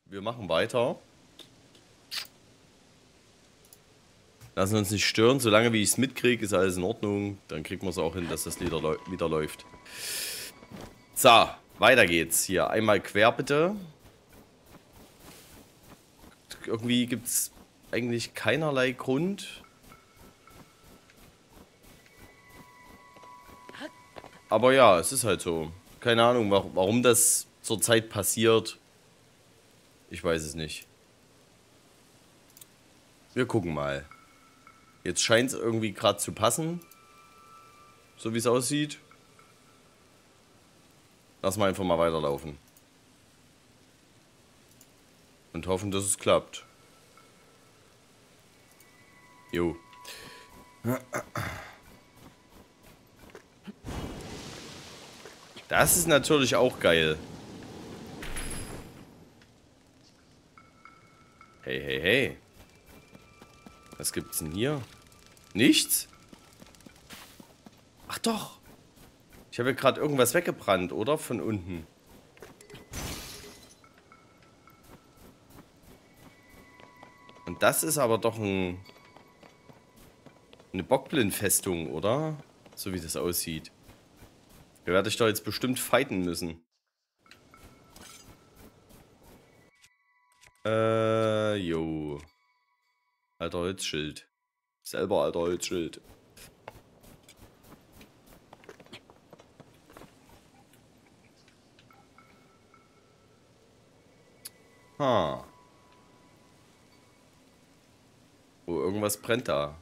Wir machen weiter. Lassen uns nicht stören. Solange wie ich es mitkriege, ist alles in Ordnung. Dann kriegen wir es auch hin, dass das wieder läuft. So, weiter geht's. Hier einmal quer bitte. Irgendwie gibt es eigentlich keinerlei Grund. Aber ja, es ist halt so. Keine Ahnung, warum das zurzeit passiert. Ich weiß es nicht. Wir gucken mal. Jetzt scheint es irgendwie gerade zu passen. So wie es aussieht. Lass mal einfach mal weiterlaufen. Und hoffen, dass es klappt. Jo. Das ist natürlich auch geil. Hey, hey, hey. Was gibt's denn hier? Nichts? Ach doch. Ich habe ja gerade irgendwas weggebrannt, oder? Von unten. Und das ist aber doch eine Bockblindfestung, oder? So wie das aussieht. Da werde ich doch jetzt bestimmt fighten müssen. Jo. Alter Holzschild. Selber alter Holzschild. Ha. Oh, irgendwas brennt da.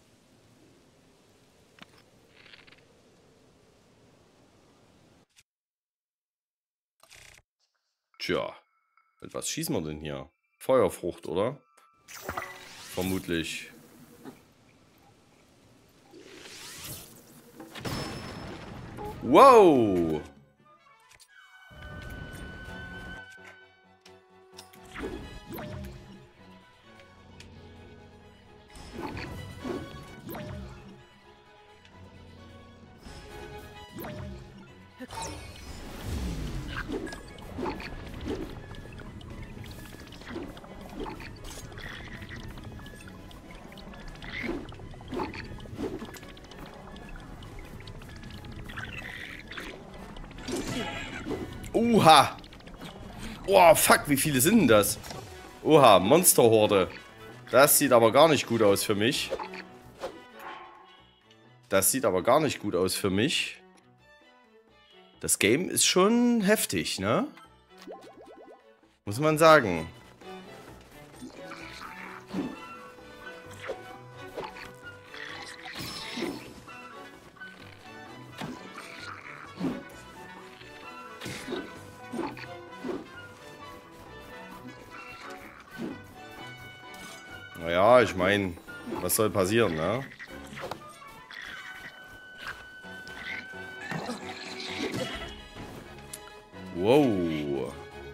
Tja. Mit was schießen wir denn hier? Feuerfrucht, oder? Vermutlich. Wow! Oha! Oh, fuck, wie viele sind denn das? Oha, Monsterhorde. Das sieht aber gar nicht gut aus für mich. Das sieht aber gar nicht gut aus für mich. Das Game ist schon heftig, ne? Muss man sagen. Naja, ich meine, was soll passieren, ne? Wow.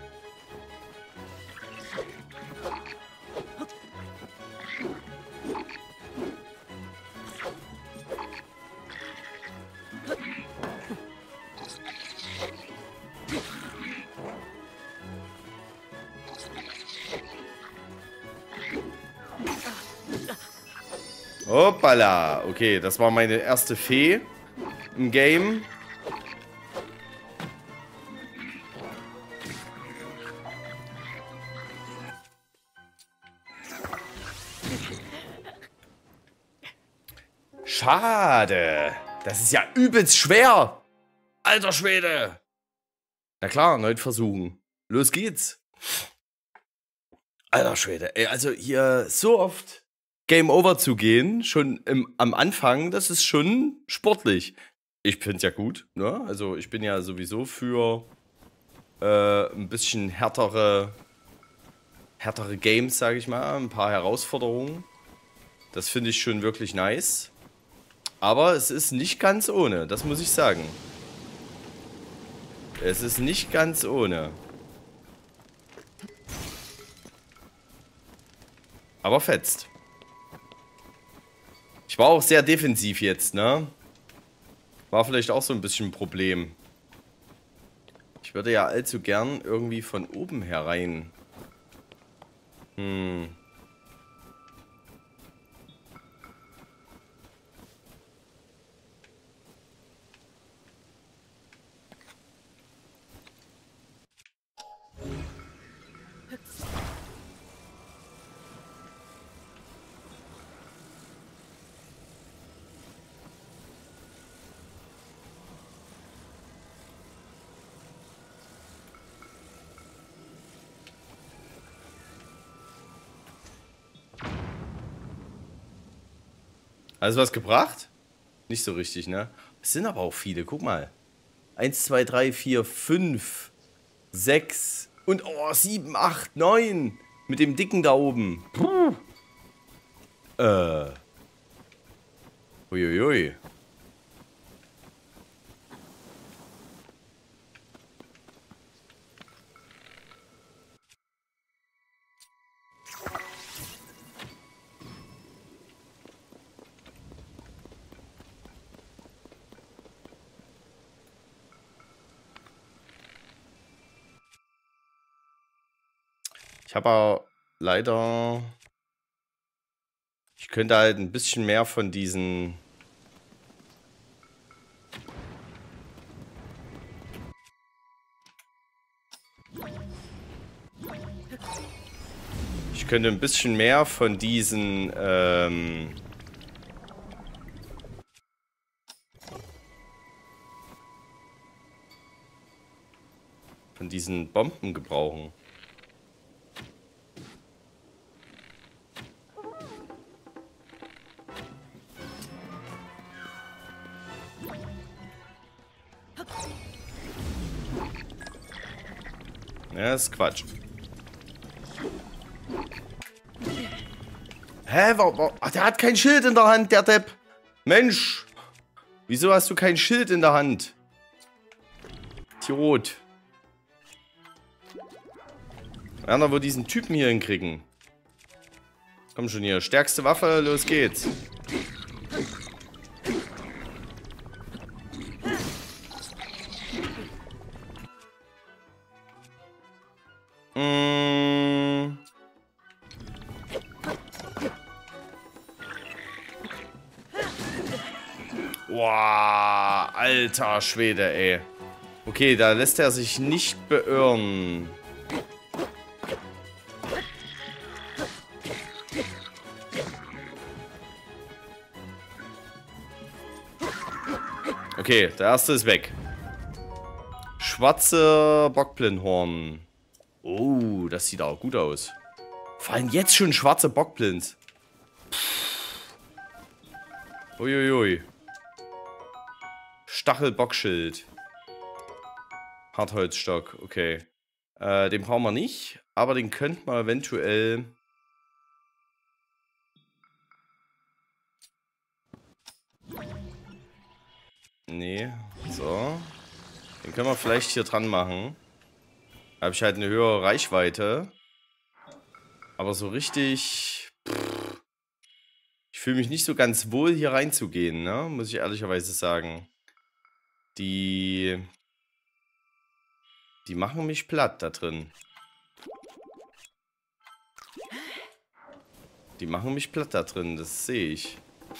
Hoppala. Okay, das war meine erste Fee im Game. Schade. Das ist ja übelst schwer. Alter Schwede. Na klar, erneut versuchen. Los geht's. Alter Schwede. Ey, also hier so oft Game Over zu gehen, schon am Anfang, das ist schon sportlich. Ich find's ja gut, ne? Also ich bin ja sowieso für ein bisschen härtere Games, sage ich mal. Ein paar Herausforderungen. Das finde ich schon wirklich nice. Aber es ist nicht ganz ohne, das muss ich sagen. Es ist nicht ganz ohne. Aber fetzt. Ich war auch sehr defensiv jetzt, ne? War vielleicht auch so ein bisschen ein Problem. Ich würde ja allzu gern irgendwie von oben herein Hm. Hast du was gebracht? Nicht so richtig, ne? Es sind aber auch viele, guck mal. 1, 2, 3, 4, 5, 6 und oh, 7, 8, 9. Mit dem Dicken da oben. Puh. Uiuiui. Ich habe aber leider... Ich könnte halt ein bisschen mehr von diesen... Ich könnte ein bisschen mehr von diesen... von diesen Bomben gebrauchen. Ja, das ist Quatsch. Hä? Ach, der hat kein Schild in der Hand, der Depp. Mensch. Wieso hast du kein Schild in der Hand? Idiot. Werden wir diesen Typen hier hinkriegen. Komm schon hier. Stärkste Waffe, los geht's. Boah, alter Schwede, ey. Okay, da lässt er sich nicht beirren. Okay, der erste ist weg. Schwarze Bockblindhorn. Oh, das sieht auch gut aus. Fallen jetzt schon schwarze Bockblins. Uiuiui. Stachelbockschild. Hartholzstock, okay. Den brauchen wir nicht, aber den könnten wir eventuell... Nee, so. Den können wir vielleicht hier dran machen. Da habe ich halt eine höhere Reichweite. Aber so richtig... Ich fühle mich nicht so ganz wohl, hier reinzugehen, ne? Muss ich ehrlicherweise sagen. Die machen mich platt da drin. Die machen mich platt da drin, das sehe ich.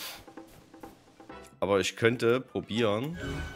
Aber ich könnte probieren.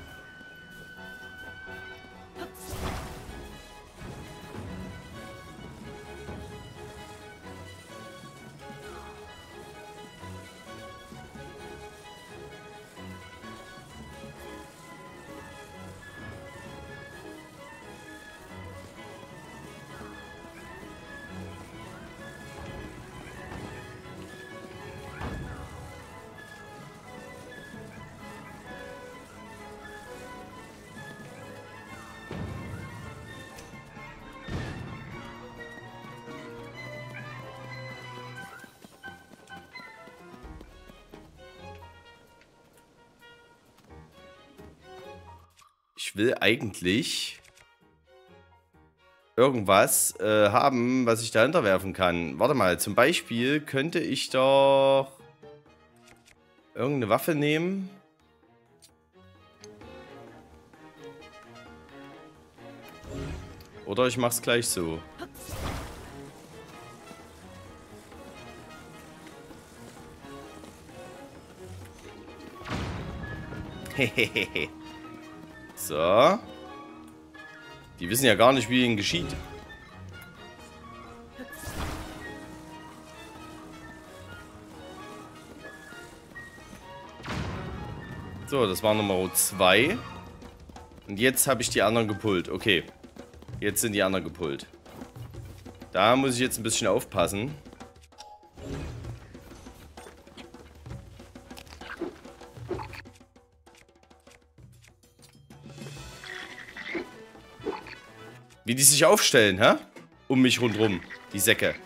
Ich will eigentlich irgendwas haben, was ich dahinter werfen kann. Warte mal, zum Beispiel könnte ich doch irgendeine Waffe nehmen. Oder ich mach's gleich so. Hehehe. So. Die wissen ja gar nicht, wie ihnen geschieht. So, das war Nummer 2. Und jetzt habe ich die anderen gepullt. Okay. Jetzt sind die anderen gepullt. Da muss ich jetzt ein bisschen aufpassen. Wie die sich aufstellen, hä? Um mich rundherum. Die Säcke.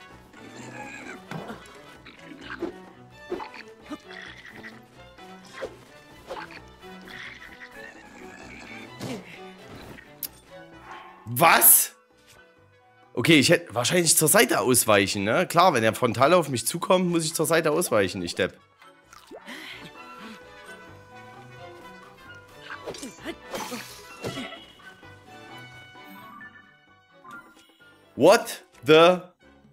Was? Okay, ich hätte wahrscheinlich zur Seite ausweichen, ne? Klar, wenn er frontal auf mich zukommt, muss ich zur Seite ausweichen, ich Depp. What the...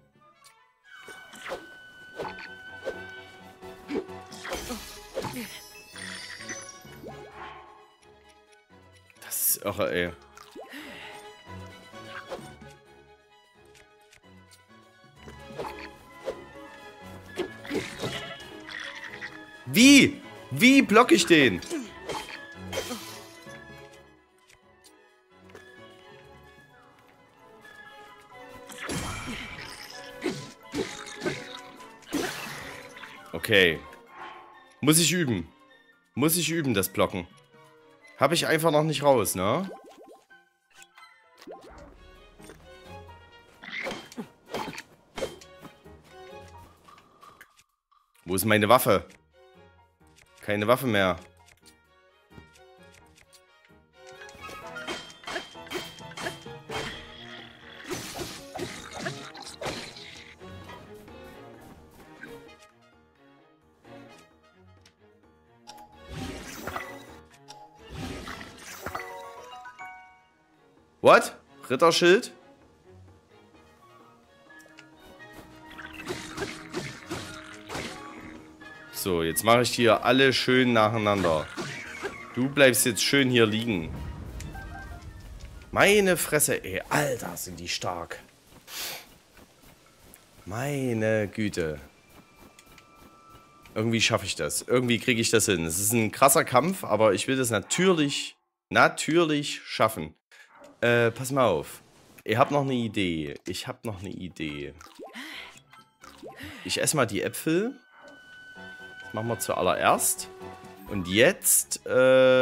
Das ist irre, ey. Wie? Wie blocke ich den? Okay. Muss ich üben. Muss ich üben, das Blocken. Habe ich einfach noch nicht raus, ne? Wo ist meine Waffe? Keine Waffe mehr. What? Ritterschild? So, jetzt mache ich hier alle schön nacheinander. Du bleibst jetzt schön hier liegen. Meine Fresse, ey. Alter, sind die stark. Meine Güte. Irgendwie schaffe ich das. Irgendwie kriege ich das hin. Es ist ein krasser Kampf, aber ich will das natürlich schaffen. Pass mal auf. Ich habe noch eine Idee. Ich esse mal die Äpfel. Das machen wir zuallererst. Und jetzt gucken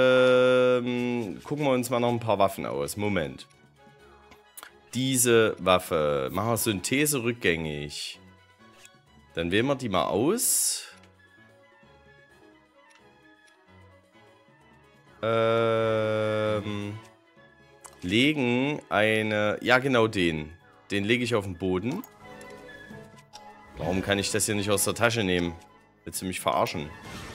wir uns mal noch ein paar Waffen aus. Moment. Diese Waffe. Machen wir Synthese rückgängig. Dann wählen wir die mal aus. Legen eine... Ja, genau den. Den lege ich auf den Boden. Warum kann ich das hier nicht aus der Tasche nehmen? Willst du mich verarschen?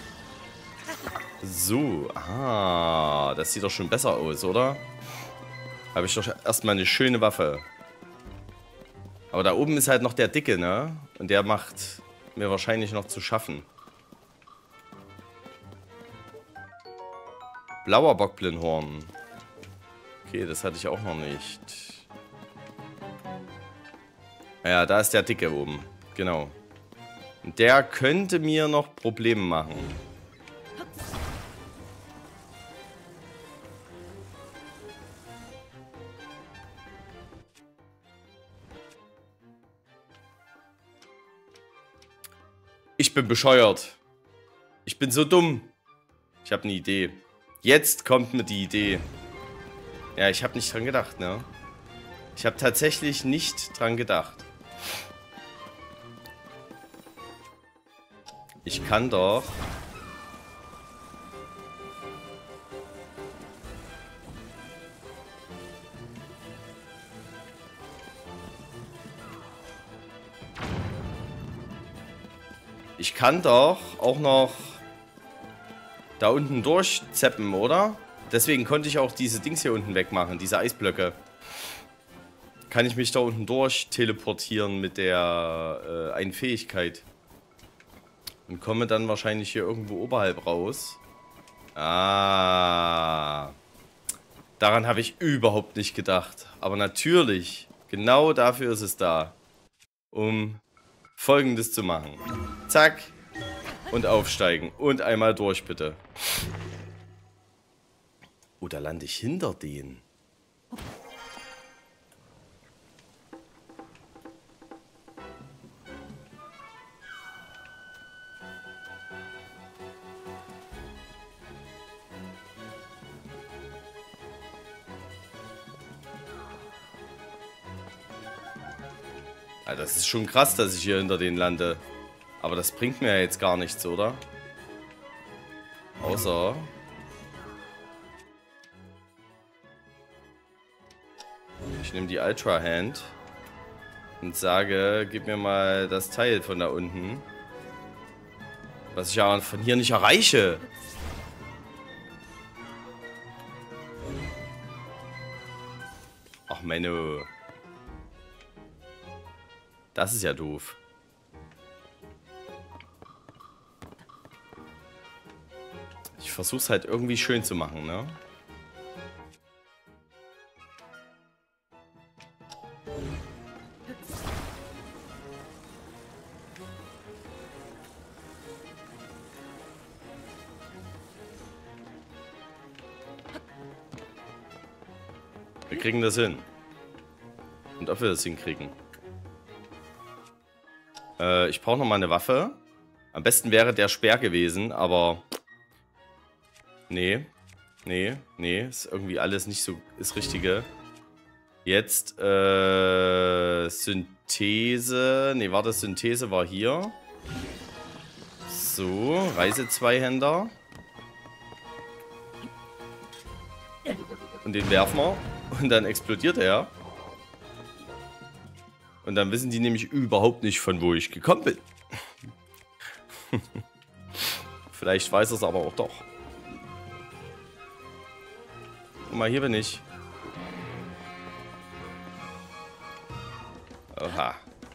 So. Ah, das sieht doch schon besser aus, oder? Habe ich doch erstmal eine schöne Waffe. Aber da oben ist halt noch der Dicke, ne? Und der macht mir wahrscheinlich noch zu schaffen. Blauer Bockblindhorn. Okay, das hatte ich auch noch nicht. Ja, da ist der Dicke oben. Genau. Und der könnte mir noch Probleme machen. Ich bin bescheuert. Ich bin so dumm. Ich habe eine Idee. Jetzt kommt mir die Idee. Ja, ich habe nicht dran gedacht, ne? Ich habe tatsächlich nicht dran gedacht. Ich kann doch... Ich kann doch auch noch da unten durchzeppen, oder? Deswegen konnte ich auch diese Dings hier unten wegmachen, diese Eisblöcke. Kann ich mich da unten durch teleportieren mit der einen Fähigkeit. Und komme dann wahrscheinlich hier irgendwo oberhalb raus. Ah. Daran habe ich überhaupt nicht gedacht. Aber natürlich, genau dafür ist es da. Um Folgendes zu machen. Zack. Und aufsteigen. Und einmal durch, bitte. Oh, da lande ich hinter denen. Ja, das ist schon krass, dass ich hier hinter denen lande. Aber das bringt mir ja jetzt gar nichts, oder? Außer... ich nehme die Ultra Hand und sage, gib mir mal das Teil von da unten. Was ich ja von hier nicht erreiche. Ach, Menno. Das ist ja doof. Ich versuch's halt irgendwie schön zu machen, ne? Wir kriegen das hin. Und ob wir das hinkriegen. Ich brauche nochmal eine Waffe. Am besten wäre der Speer gewesen, aber... Nee. Nee, nee. Ist irgendwie alles nicht so... ist richtige. Jetzt, Synthese. Nee, warte, Synthese war hier. So, Reise-Zweihänder. Und den werfen wir. Und dann explodiert er. Und dann wissen die nämlich überhaupt nicht, von wo ich gekommen bin. Vielleicht weiß es aber auch doch. Guck mal, hier bin ich. Oha.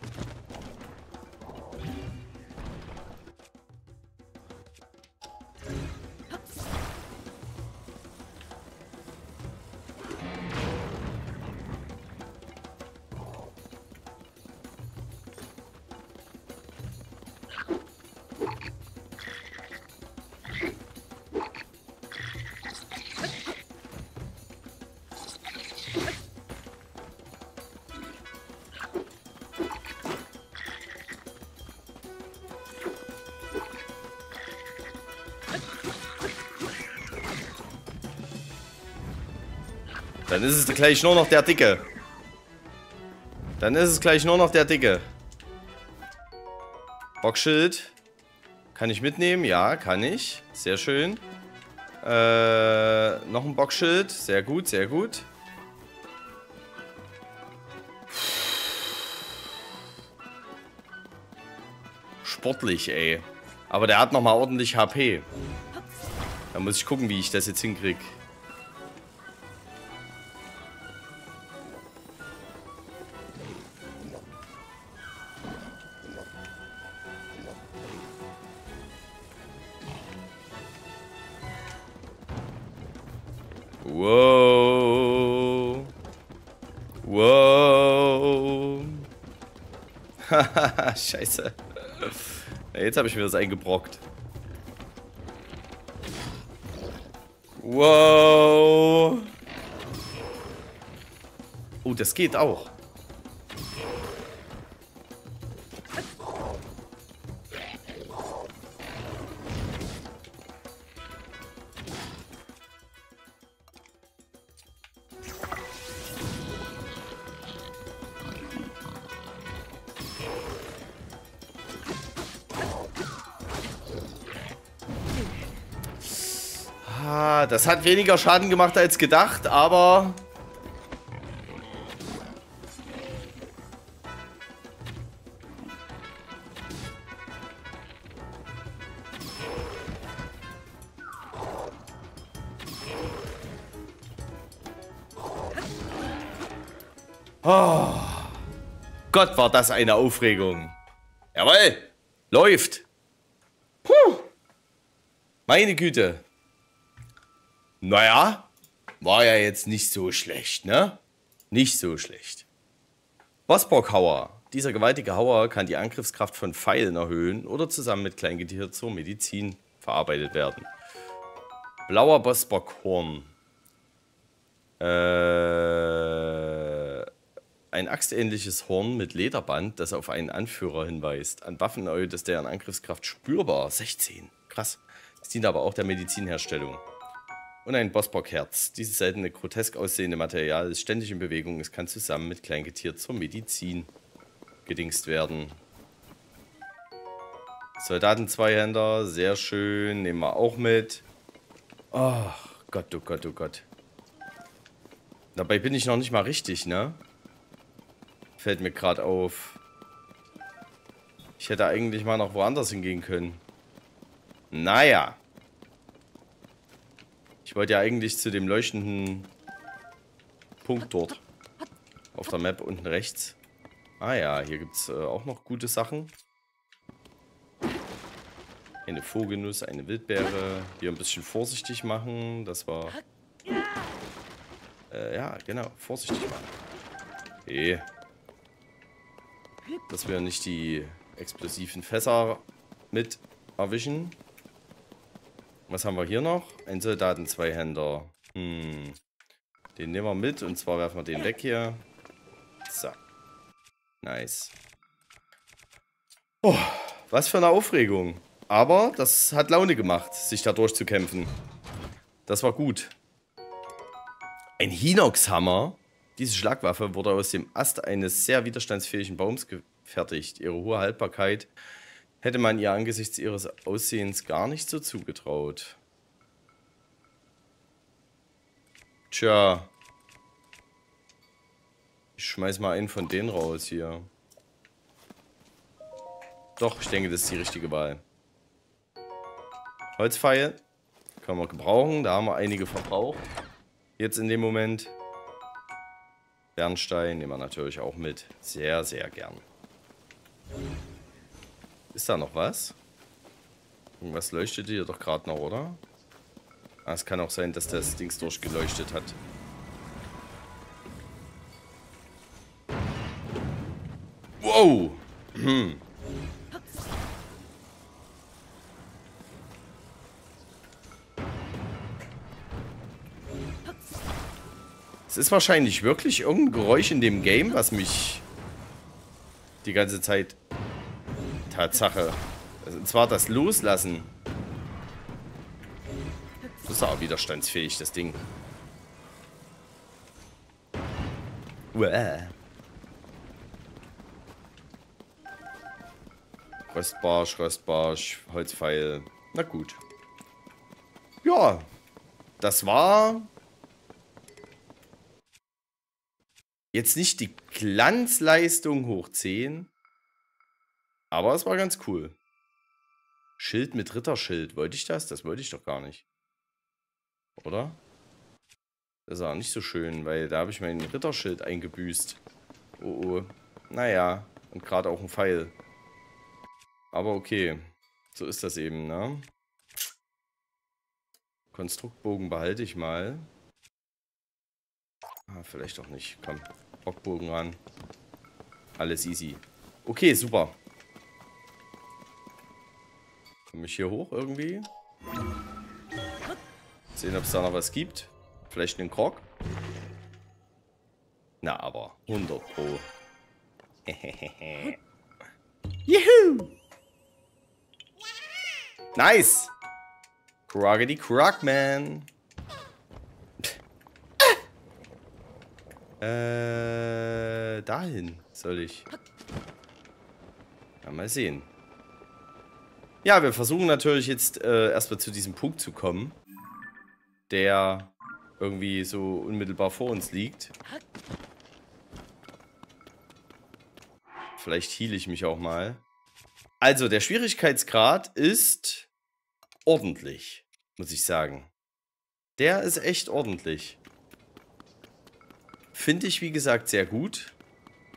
Dann ist es gleich nur noch der Dicke. Dann ist es gleich nur noch der Dicke. Bockschild. Kann ich mitnehmen? Ja, kann ich. Sehr schön. Noch ein Bockschild. Sehr gut, sehr gut. Sportlich, ey. Aber der hat nochmal ordentlich HP. Da muss ich gucken, wie ich das jetzt hinkriege. Wow. Wow. Haha, scheiße. Jetzt habe ich mir das eingebrockt. Wow. Oh, das geht auch. Das hat weniger Schaden gemacht als gedacht, aber... Oh. Gott, war das eine Aufregung. Jawohl, läuft. Puh. Meine Güte. Naja, war ja jetzt nicht so schlecht, ne? Nicht so schlecht. Bossbockhauer. Dieser gewaltige Hauer kann die Angriffskraft von Pfeilen erhöhen oder zusammen mit Kleingetier zur Medizin verarbeitet werden. Blauer Bossbockhorn. Ein axtähnliches Horn mit Lederband, das auf einen Anführer hinweist. An Waffen ist deren Angriffskraft spürbar. 16. Krass. Es dient aber auch der Medizinherstellung. Und ein Bossbockherz. Dieses seltene, grotesk aussehende Material ist ständig in Bewegung. Es kann zusammen mit Kleingetier zur Medizin gedingst werden. Soldaten-Zweihänder, sehr schön. Nehmen wir auch mit. Oh Gott, oh Gott, oh Gott. Dabei bin ich noch nicht mal richtig, ne? Fällt mir gerade auf. Ich hätte eigentlich mal noch woanders hingehen können. Naja. Ich wollte ja eigentlich zu dem leuchtenden Punkt dort. Auf der Map unten rechts. Ah ja, hier gibt es auch noch gute Sachen. Eine Vogelnuss, eine Wildbeere. Hier ein bisschen vorsichtig machen. Das war... ja, genau. Vorsichtig machen. Okay. Dass wir nicht die explosiven Fässer mit erwischen. Was haben wir hier noch? Ein Soldaten-Zweihänder. Den nehmen wir mit und zwar werfen wir den weg hier. So. Nice. Oh, was für eine Aufregung. Aber das hat Laune gemacht, sich da durchzukämpfen. Das war gut. Ein Hinox-Hammer. Diese Schlagwaffe wurde aus dem Ast eines sehr widerstandsfähigen Baums gefertigt. Ihre hohe Haltbarkeit hätte man ihr angesichts ihres Aussehens gar nicht so zugetraut. Tja. Ich schmeiß mal einen von denen raus hier. Doch, ich denke, das ist die richtige Wahl. Holzpfeil. Können wir gebrauchen. Da haben wir einige verbraucht. Jetzt in dem Moment. Bernstein nehmen wir natürlich auch mit. Sehr, sehr gern. Ist da noch was? Irgendwas leuchtet hier doch gerade noch, oder? Ah, es kann auch sein, dass das Dings durchgeleuchtet hat. Wow! Es ist wahrscheinlich wirklich irgendein Geräusch in dem Game, was mich die ganze Zeit... Tatsache. Und zwar das Loslassen. Das ist auch widerstandsfähig, das Ding. Uäh. Röstbarsch, Röstbarsch, Holzpfeil. Na gut. Ja, das war jetzt nicht die Glanzleistung hoch 10, aber es war ganz cool. Schild mit Ritterschild. Wollte ich das? Das wollte ich doch gar nicht. Oder? Das ist auch nicht so schön, weil da habe ich mein Ritterschild eingebüßt. Oh oh. Naja, und gerade auch ein Pfeil. Aber okay. So ist das eben, ne? Konstruktbogen behalte ich mal. Ah, vielleicht auch nicht. Komm, Bockbogen ran. Alles easy. Okay, super. Komme ich hier hoch irgendwie? Sehen, ob es da noch was gibt. Vielleicht einen Krog. Na, aber 100 Pro. Juhu! Nice! Croggedy Crogman. Dahin soll ich. Ja, mal sehen. Ja, wir versuchen natürlich jetzt erstmal zu diesem Punkt zu kommen, der irgendwie so unmittelbar vor uns liegt. Vielleicht heale ich mich auch mal. Also, der Schwierigkeitsgrad ist ordentlich, muss ich sagen. Der ist echt ordentlich. Finde ich, wie gesagt, sehr gut.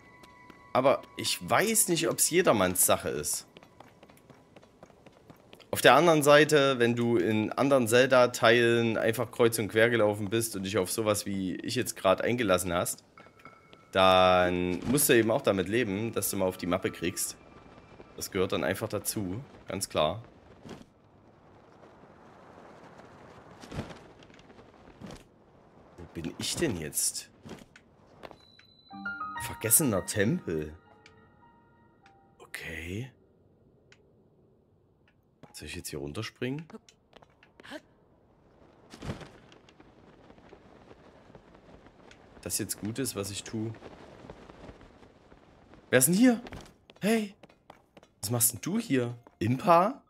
Aber ich weiß nicht, ob es jedermanns Sache ist. Auf der anderen Seite, wenn du in anderen Zelda-Teilen einfach kreuz und quer gelaufen bist und dich auf sowas wie ich jetzt gerade eingelassen hast, dann musst du eben auch damit leben, dass du mal auf die Mappe kriegst. Das gehört dann einfach dazu, ganz klar. Wo bin ich denn jetzt? Vergessener Tempel. Okay. Soll ich jetzt hier runterspringen? Das jetzt gut ist, was ich tue. Wer ist denn hier? Hey. Was machst denn du hier? Impa?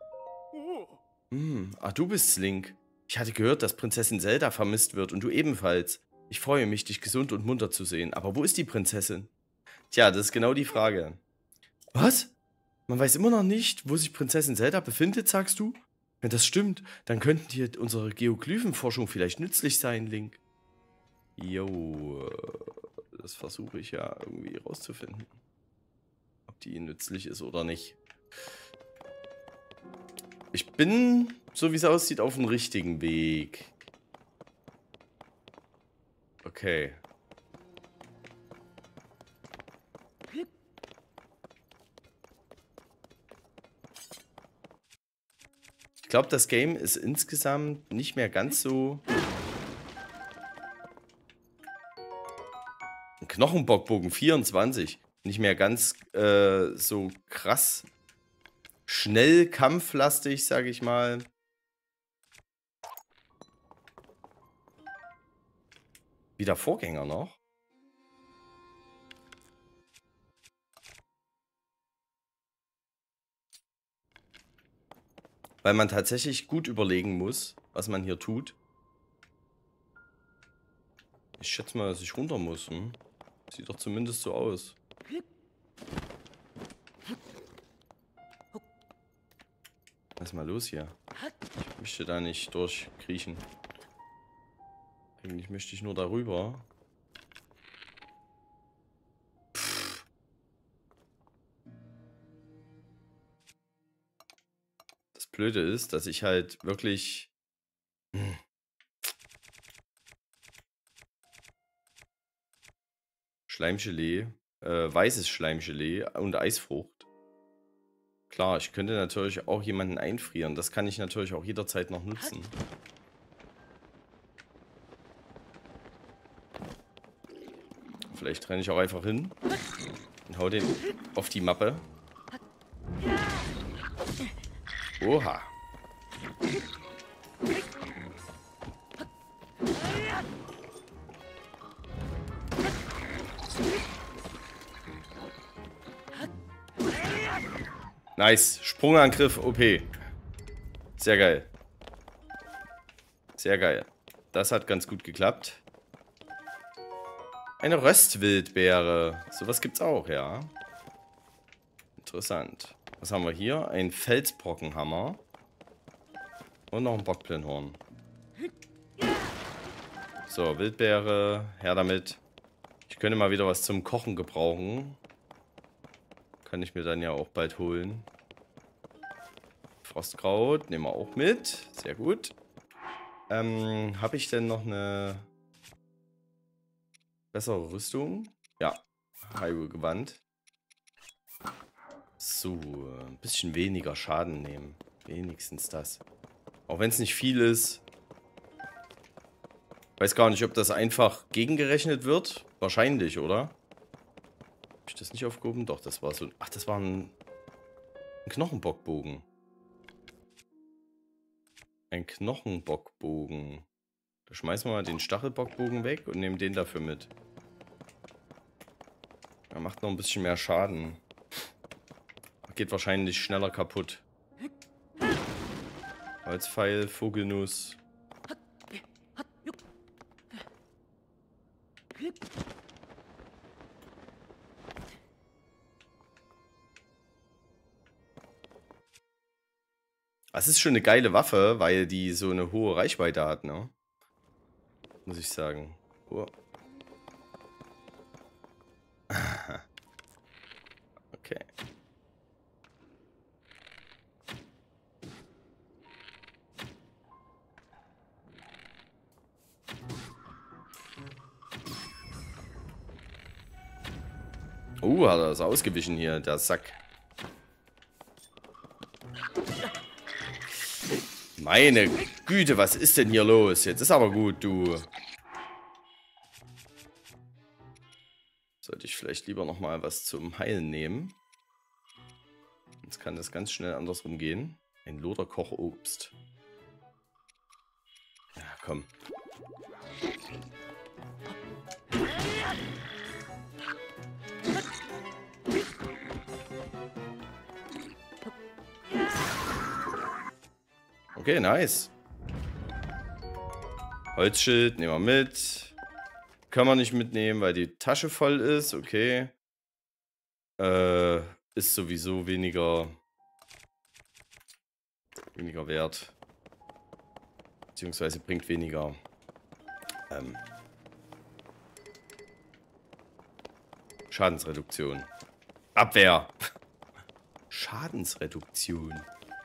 Du bist's, Link. Ich hatte gehört, dass Prinzessin Zelda vermisst wird und du ebenfalls. Ich freue mich, dich gesund und munter zu sehen. Aber wo ist die Prinzessin? Tja, das ist genau die Frage. Was? Man weiß immer noch nicht, wo sich Prinzessin Zelda befindet, sagst du? Wenn das stimmt, dann könnten dir unsere Geoglyphenforschung vielleicht nützlich sein, Link. Jo, das versuche ich ja irgendwie rauszufinden. Ob die nützlich ist oder nicht. Ich bin, so wie es aussieht, auf dem richtigen Weg. Okay. Ich glaube, das Game ist insgesamt nicht mehr ganz so... Knochenbockbogen 24. Nicht mehr ganz so krass schnell kampflastig, sage ich mal. Wie der Vorgänger noch. Weil man tatsächlich gut überlegen muss, was man hier tut. Ich schätze mal, dass ich runter muss. Hm? Sieht doch zumindest so aus. Was ist mal los hier? Ich möchte da nicht durchkriechen. Eigentlich möchte ich nur darüber. Das Blöde ist, dass ich halt wirklich... Schleimgelee, weißes Schleimgelee und Eisfrucht. Klar, ich könnte natürlich auch jemanden einfrieren. Das kann ich natürlich auch jederzeit noch nutzen. Vielleicht renne ich auch einfach hin und hau den auf die Mappe. Oha. Nice. Sprungangriff, OP. Sehr geil. Sehr geil. Das hat ganz gut geklappt. Eine Röstwildbeere. Sowas gibt's auch, ja. Interessant. Was haben wir hier? Ein Felsbrockenhammer. Und noch ein Bockplinhorn. So, Wildbeere. Her damit. Ich könnte mal wieder was zum Kochen gebrauchen. Kann ich mir dann ja auch bald holen. Frostkraut nehmen wir auch mit. Sehr gut. Habe ich denn noch eine bessere Rüstung? Ja. Hyrule-Gewand. So, ein bisschen weniger Schaden nehmen. Wenigstens das. Auch wenn es nicht viel ist. Weiß gar nicht, ob das einfach gegengerechnet wird. Wahrscheinlich, oder? Habe ich das nicht aufgehoben? Doch, das war so... Ach, das war ein Knochenbockbogen. Ein Knochenbockbogen. Da schmeißen wir mal den Stachelbockbogen weg und nehmen den dafür mit. Er macht noch ein bisschen mehr Schaden. Geht wahrscheinlich schneller kaputt. Holzpfeil, Vogelnuss. Das ist schon eine geile Waffe, weil die so eine hohe Reichweite hat, ne? Muss ich sagen. Oh. Okay. Hat er das ausgewichen hier, der Sack. Meine Güte, was ist denn hier los? Jetzt ist aber gut, du. Sollte ich vielleicht lieber nochmal was zum Heilen nehmen. Jetzt kann das ganz schnell andersrum gehen. Ein Loder Kochobst. Ja, komm. Okay, nice. Holzschild nehmen wir mit. Können wir nicht mitnehmen, weil die Tasche voll ist. Okay. Ist sowieso weniger wert. Beziehungsweise bringt weniger Schadensreduktion. Abwehr. Schadensreduktion.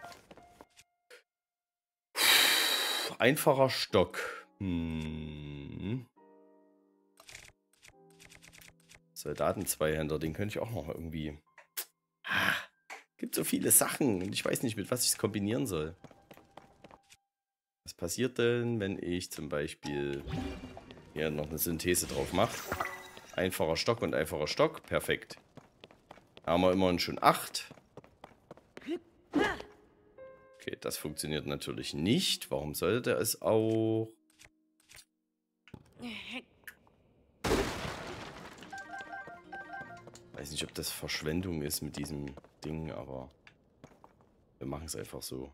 Einfacher Stock. Soldaten-Zweihänder, den könnte ich auch noch irgendwie... Gibt so viele Sachen und ich weiß nicht, mit was ich es kombinieren soll. Was passiert denn, wenn ich zum Beispiel hier noch eine Synthese drauf mache? Einfacher Stock und einfacher Stock. Perfekt. Haben wir immerhin schon 8. Okay, das funktioniert natürlich nicht. Warum sollte es auch? Weiß nicht, ob das Verschwendung ist mit diesem Ding, aber wir machen es einfach so.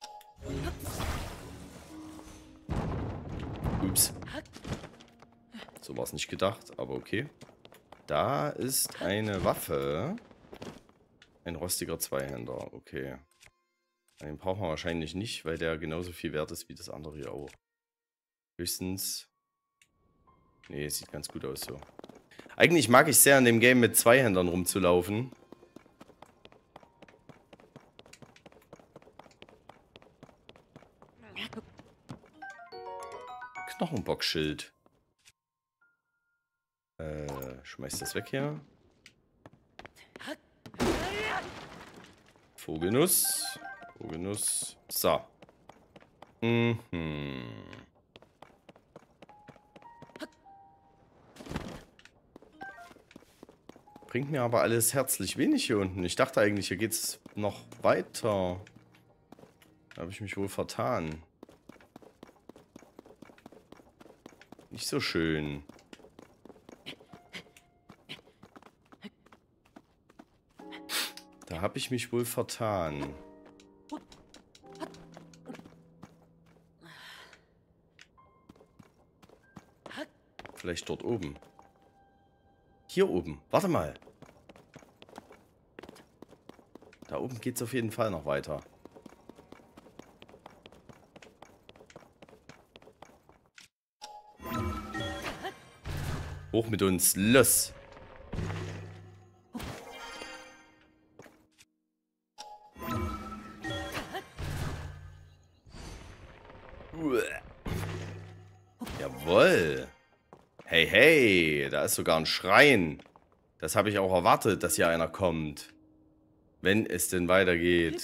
Ups. So war es nicht gedacht, aber okay. Da ist eine Waffe. Ein rostiger Zweihänder, okay. Den brauchen wir wahrscheinlich nicht, weil der genauso viel wert ist wie das andere hier auch. Höchstens... Nee, sieht ganz gut aus so. Eigentlich mag ich sehr an dem Game mit Zweihändern rumzulaufen. Knochenbockschild. Schmeiß das weg hier. Vogelnuss. Vogelnuss. So. Bringt mir aber alles herzlich wenig hier unten. Ich dachte eigentlich, hier geht's noch weiter. Da habe ich mich wohl vertan. Nicht so schön. Da habe ich mich wohl vertan. Vielleicht dort oben. Hier oben. Warte mal. Da oben geht es auf jeden Fall noch weiter. Hoch mit uns. Los. Jawohl. Hey, hey, da ist sogar ein Schrein. Das habe ich auch erwartet, dass hier einer kommt. Wenn es denn weitergeht.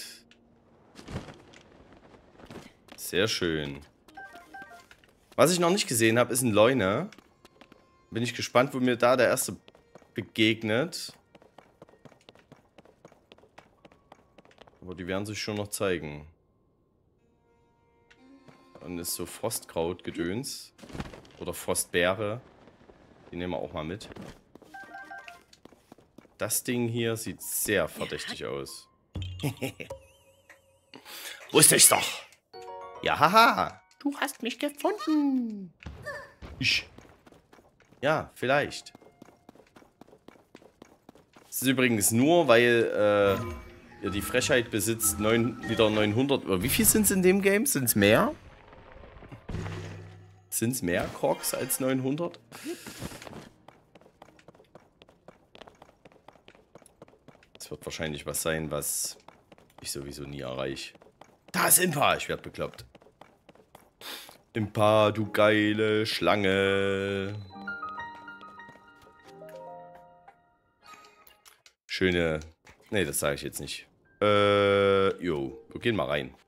Sehr schön. Was ich noch nicht gesehen habe, ist ein Leune. Bin ich gespannt, wo mir da der erste begegnet. Aber die werden sich schon noch zeigen. Dann ist so Frostkraut-Gedöns. Oder Frostbeere. Die nehmen wir auch mal mit. Das Ding hier sieht sehr verdächtig aus. Wusste ich's doch. Ja, haha. Du hast mich gefunden. Ja, vielleicht. Das ist übrigens nur, weil ihr die Frechheit besitzt, wieder 900... Oder wie viel sind es in dem Game? Sind es mehr? Sind es mehr Crocs als 900? Das wird wahrscheinlich was sein, was ich sowieso nie erreiche. Da ist Impa, ich werde bekloppt. Impa, du geile Schlange. schöne... Nee, das sage ich jetzt nicht. Jo, wir gehen mal rein.